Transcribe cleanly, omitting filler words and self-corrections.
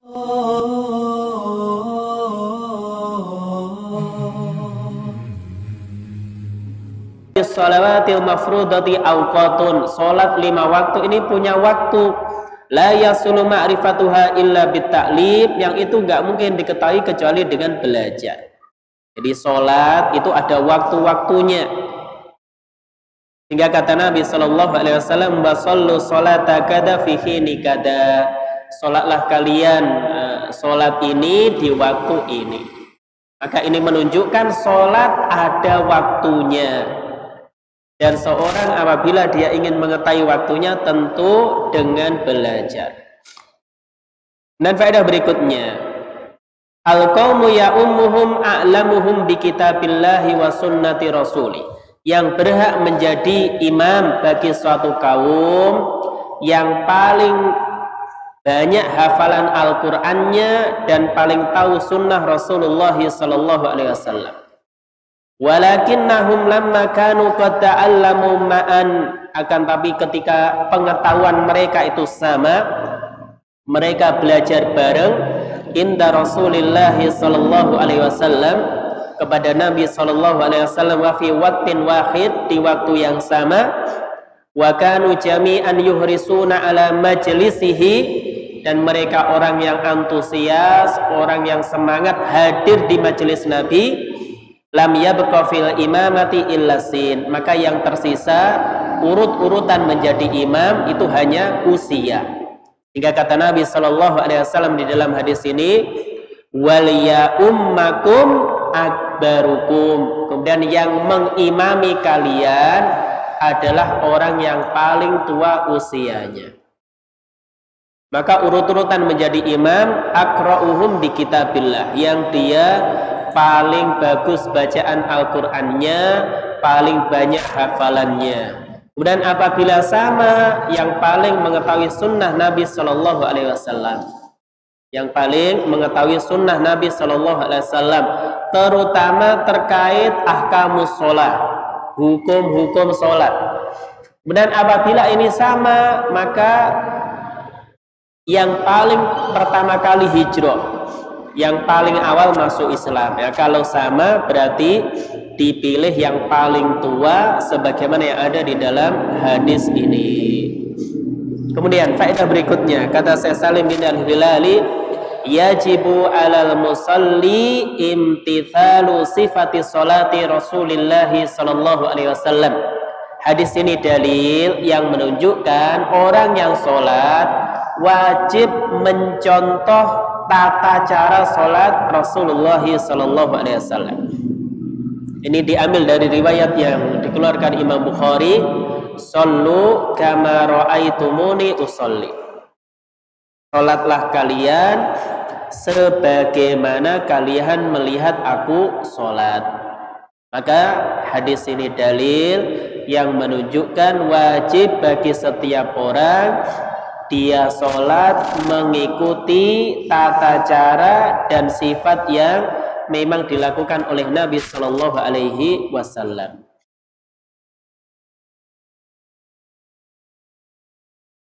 Sholawatil mafrudati awqatun. Salat 5 waktu ini punya waktu. La yasulu ma'rifatuha illa bitta'lim, yang itu nggak mungkin diketahui kecuali dengan belajar. Jadi salat itu ada waktu-waktunya. Hingga kata Nabi sallallahu alaihi wasallam, "Wasallu sholata kada fi hini kada." Salatlah kalian salat ini di waktu ini. Maka ini menunjukkan salat ada waktunya. Dan seorang apabila dia ingin mengetahui waktunya tentu dengan belajar. Dan faedah berikutnya, al-qaumu ya'ummuhum a'lamuhum bi kitabillahi wa sunnati rasuli. Yang berhak menjadi imam bagi suatu kaum yang paling banyak hafalan Al-Qur'annya dan paling tahu sunnah Rasulullah sallallahu alaihi wasallam. Walakinnahum lamma kanu qad ta'allamu ma'an, akan tapi ketika pengetahuan mereka itu sama, mereka belajar bareng inda Rasulillah sallallahu alaihi wasallam, kepada Nabi sallallahu alaihi wasallam, wa fi waqtin wahid, di waktu yang sama, wa kanu jami'an yuhrisuna ala majlisihi, dan mereka orang yang antusias, orang yang semangat hadir di majelis Nabi. Lam yabqa fil imamati illa sin, maka yang tersisa urut-urutan menjadi imam itu hanya usia. Hingga kata Nabi sallallahu alaihi wasallam di dalam hadis ini, wal ya ummakum akbarukum, kemudian yang mengimami kalian adalah orang yang paling tua usianya. Maka urut-urutan menjadi imam aqra'uhum bi kitabillah, yang dia paling bagus bacaan Al-Qur'annya, paling banyak hafalannya. Kemudian apabila sama, yang paling mengetahui sunnah Nabi sallallahu alaihi wasallam, yang paling mengetahui sunnah Nabi sallallahu alaihi wasallam, terutama terkait ahkamus sholat, hukum-hukum sholat. Kemudian apabila ini sama, maka yang paling pertama kali hijrah, yang paling awal masuk Islam, ya, kalau sama berarti dipilih yang paling tua sebagaimana yang ada di dalam hadis ini. Kemudian faedah berikutnya, kata Syekh Salim bin Al-Hilali, yajibu 'alal musalli imtithalu sifati sholati Rasulillah sallallahu alaihi wasallam. Hadis ini dalil yang menunjukkan orang yang sholat wajib mencontoh tata cara sholat Rasulullah sallallahu alaihi wasallam. Ini diambil dari riwayat yang dikeluarkan Imam Bukhari, "Shallu kama ra'aitumuni usolli." Sholatlah kalian sebagaimana kalian melihat aku sholat. Maka hadis ini dalil yang menunjukkan wajib bagi setiap orang dia sholat mengikuti tata cara dan sifat yang memang dilakukan oleh Nabi Shallallahu Alaihi Wasallam.